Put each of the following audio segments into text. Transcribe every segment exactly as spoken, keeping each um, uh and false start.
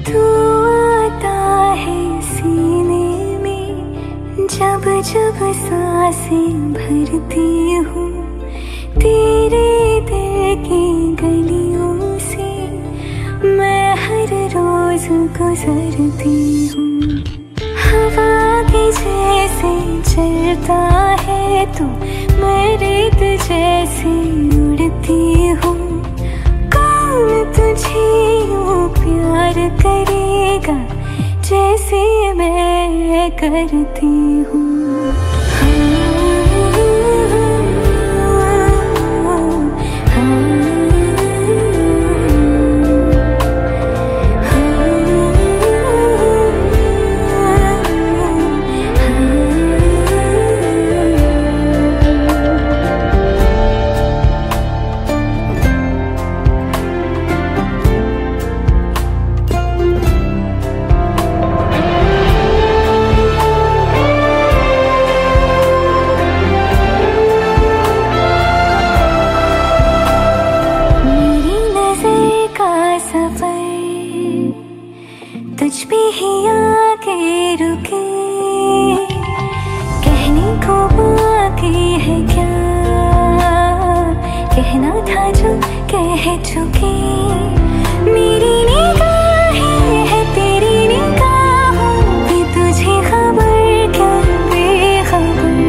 तू आता है सीने में, जब जब सांसें भरती हूँ, तेरे दिल की गलियों से मैं हर रोज गुजरती हूँ। हवा के जैसे चलता है तू, मैं रेत जैसे उड़ती हूँ। कौन तुझे यूं प्यार करेगा जैसे मैं करती हूँ। तुझ पे ही आके रुके, कहने को बाकी है क्या, कहना था जो कह चुके। मेरी निगाहें है तेरी निगाहों पे, तुझे खबर क्या बेखबर।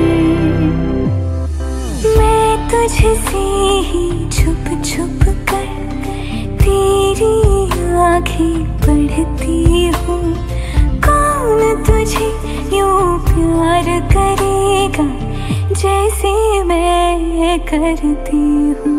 मैं तुझसे ही छुप छुप कर तेरी आँखें पढ़ती हूँ। कौन तुझे यूं प्यार करेगा जैसे मैं करती हूँ।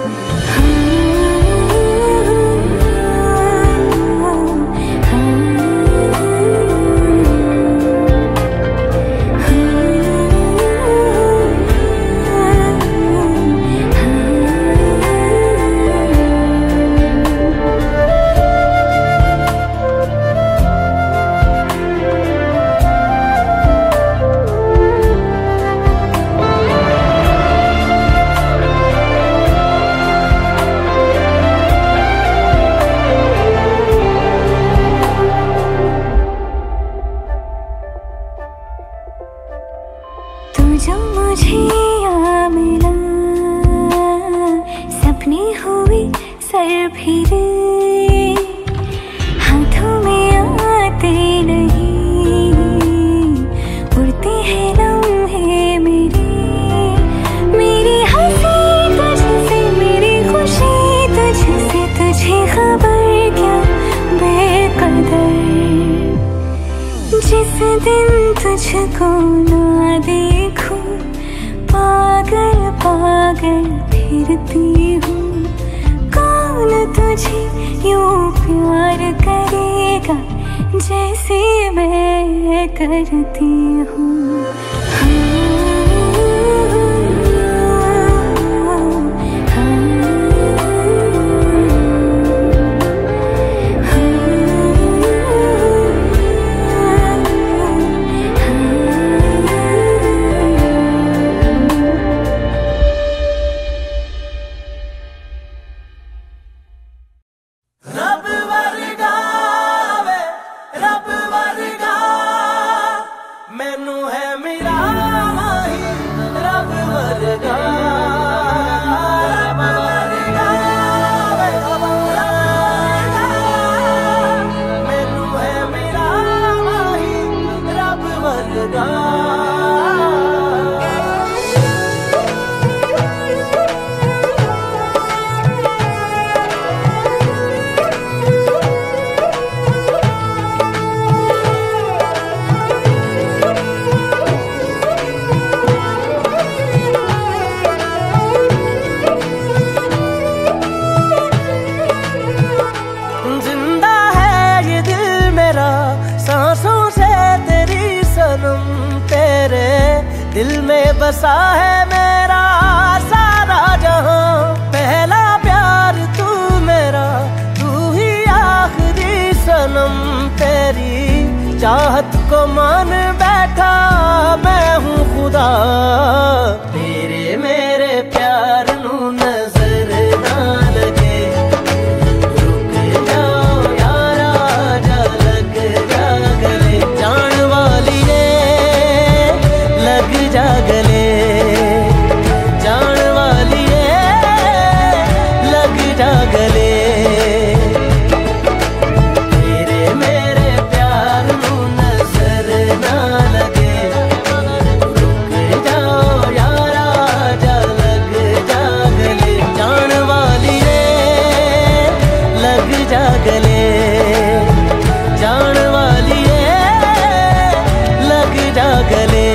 जो मुझे यहाँ मिला, सपने हुए सर फिरे, हाथों में आते नहीं, उड़ते हैं लम्हे मेरे। मेरी हंसी तुझसे, मेरी खुशी तुझसे, तुझे खबर क्या बेकदर। जिस दिन तुझको ना देखूं, पागल पागल फिरती हूँ। कौन तुझे यूं प्यार करेगा जैसे मैं करती हूँ। दिल में बसा है मेरा सारा जहां। पहला प्यार तू मेरा, तू ही आखिरी सनम। तेरी चाहत को मान बैठा मैं हूँ खुदा। तेरे मेरे प्यार नू नजर ना लगे, रुक जाओ यारा जा गले। तेरे मेरे प्यार नू नजर ना लगे, रुक जाओ यारा जा लग जा गले। जान वाली रे लग जा गले, जान वाली रे लग जा गले।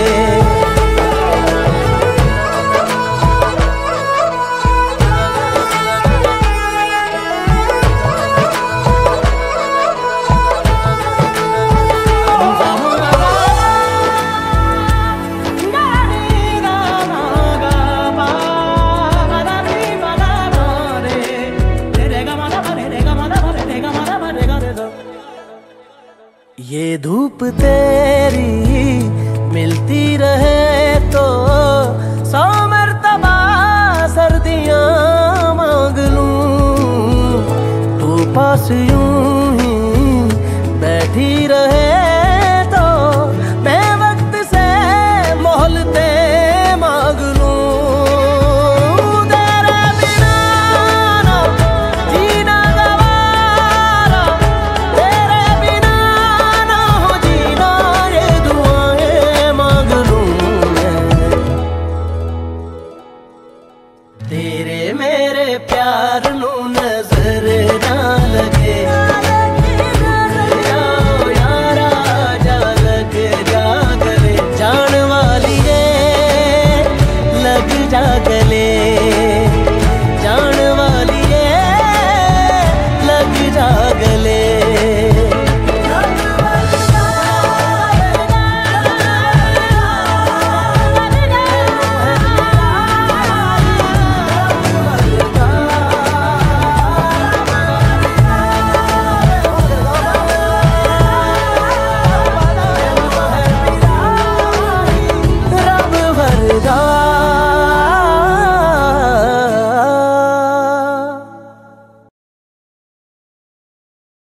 ये धूप तेरी मिलती रहे तो सौ मर्तबा सर्दियाँ मांग लूं। तू पास यूं ही बैठी रहे तो मैं वक्त से मोहलते मांग लूं। तेरे बिना ना जीना गवारा, तेरे बिना ना हो जीना ये दुआएं मांग लूं मैं। तेरे मेरे प्यार नू नजर ना लगे, जाओ यारा जा लग जा गले। जान वाली रे लग जा गले।